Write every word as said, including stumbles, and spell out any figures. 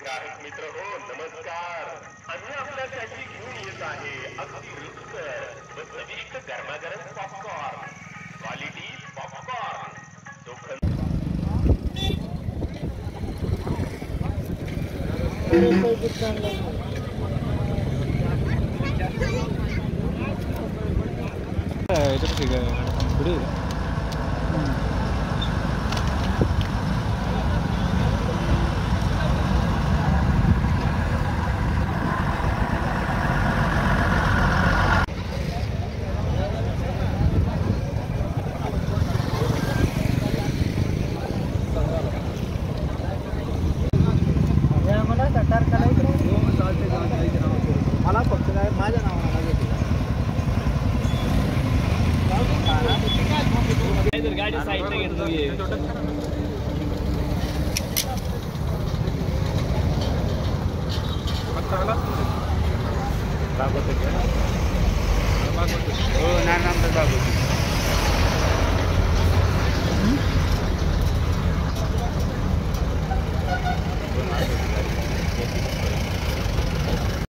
ग्राहक मित्र हो नमस्कार. आम्ही आपल्यासाठी घेऊन येत आहे अगदी रुचकर व चविष्ट गरमागरम पॉपकॉर्न. Quality popcorn. पुढे मला फक्त काय माझ्या नावाला गाडी साईडला घेतो